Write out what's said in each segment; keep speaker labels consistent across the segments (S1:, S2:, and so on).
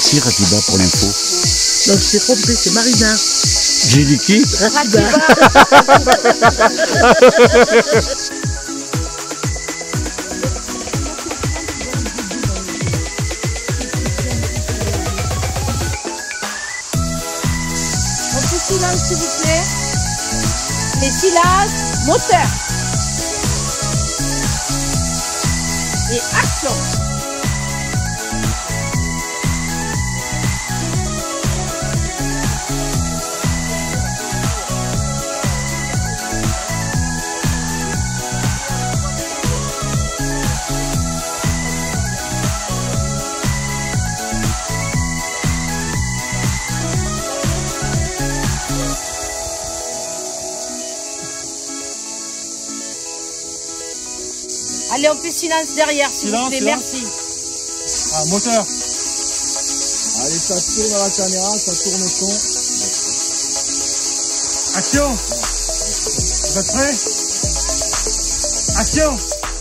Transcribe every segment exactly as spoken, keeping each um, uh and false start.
S1: Merci Ratiba pour l'info.
S2: Non, je t'ai trompé, c'est Marina.
S1: J'ai dit qui?
S2: Ratiba.
S3: Un peu de silence s'il vous plaît. Les silences, moteur. Et action. Allez, on fait silence derrière, s'il vous plaît, merci.
S4: Ah, moteur.
S5: Allez, ça tourne à la caméra, ça tourne au son.
S4: Action. Vous êtes prêts? Action.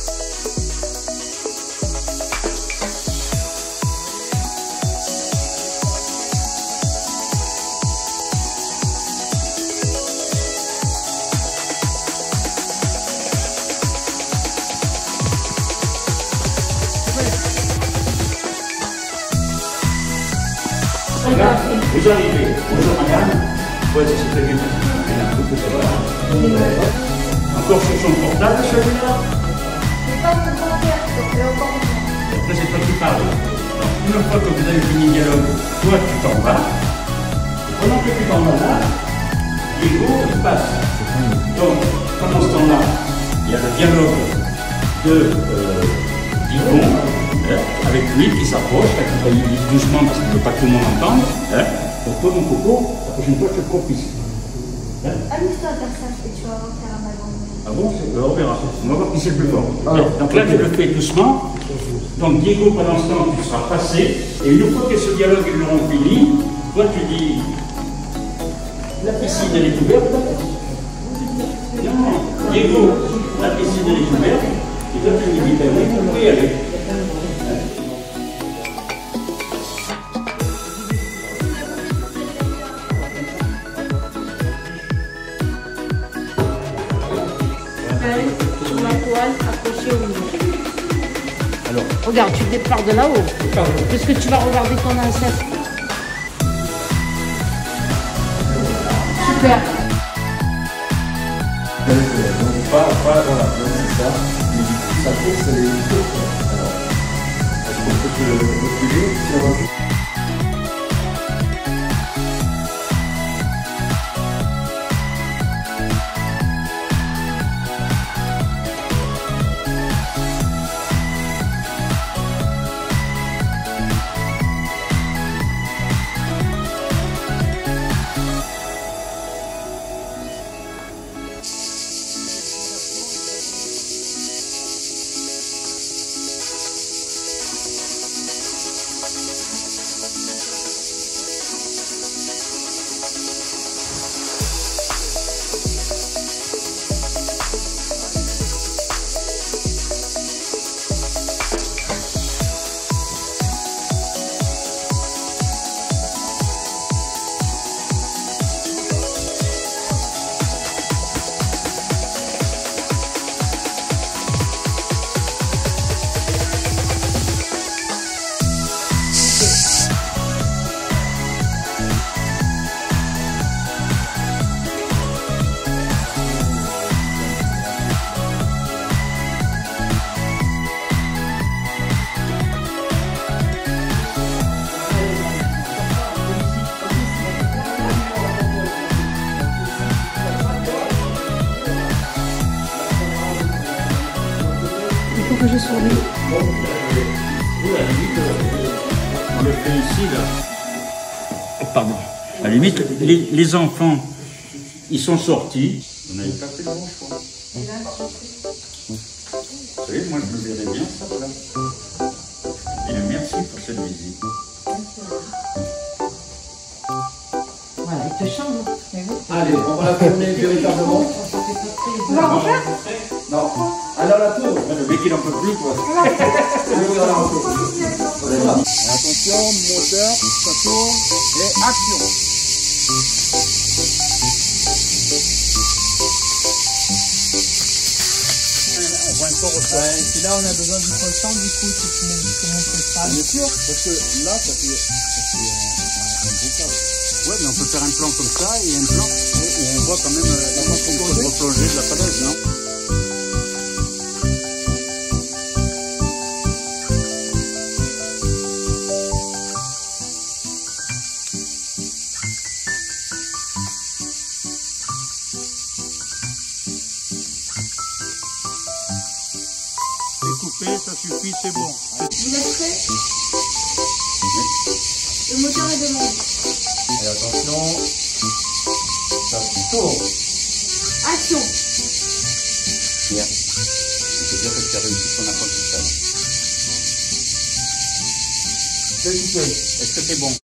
S1: Vous arrivez, bonjour madame. Ouais, ça c'est très bien. Encore sur son portable celui-là?
S3: C'est pas mon grand-père, c'est encore mon.
S1: Après c'est toi qui parles. Alors, une fois que vous avez fini le dialogue, toi tu t'en vas. Et pendant que tu t'en vas là, Diego il passe. Donc, pendant ce temps-là, il y a le dialogue de euh, Diego. Hein, avec lui qui s'approche, il dit doucement parce qu'il ne veut pas que tout le monde entende. Hein. Donc toi mon coco, la prochaine fois je te propice. Hein.
S3: Amuse-toi à faire ça et tu vas voir faire un avant.
S1: Ah bon, on verra. On va voir qui c'est le plus fort. Alors, donc là tu le fais doucement. Donc Diego pendant ce temps tu seras passé. Et une fois que ce dialogue ils l'auront fini, toi tu dis la piscine elle est ouverte. Non, Diego, la piscine elle est ouverte. Et toi tu lui dis ben oui, vous pouvez y aller.
S3: Sur la toile, accrochée au mur. Alors, regarde, tu départs de là-haut. Qu'est-ce que tu vas regarder ton ancêtre? Super.
S5: Donc, pas, pas, voilà, c'est ça. Mais du coup, ça course, elle est courte. Alors, est-ce qu'on peut te reculer si on va...
S3: Il faut que je souris.
S1: Vous, à la limite, on le fait ici, là. Oh, pardon. À la limite, les, les enfants, ils sont sortis. On n'avait pas fait le bon choix. Vous savez, moi, je me verrais bien ça, là. Et merci pour cette visite.
S3: Voilà, il te change.
S5: Allez, on va la tourner véritablement.
S3: Tu vas refaire?
S5: Non. Alors la tour.
S1: Le mec, il n'en peut plus, quoi.
S5: Je vais regarder un peu. Voilà. Attention, moteur, ça tourne et action.
S4: On voit encore autre chose. Et là, on a besoin du content, du coup, si tu me tu montres ça.
S5: Bien sûr, parce que là, ça fait, ça fait un, un, un beau cadre.
S1: Ouais, mais on peut faire un plan comme ça et un plan où on voit quand même euh, la façon de replonger de la falaise, non?
S4: C'est coupé, ça suffit, c'est bon.
S6: Vous êtes prêts? Le moteur est demandé.
S5: Et attention, ça tourne.
S6: Action.
S1: Bien. On peut dire que tu as réussi ton apprentissage.
S5: C'est coupé.
S1: Est-ce que c'est bon?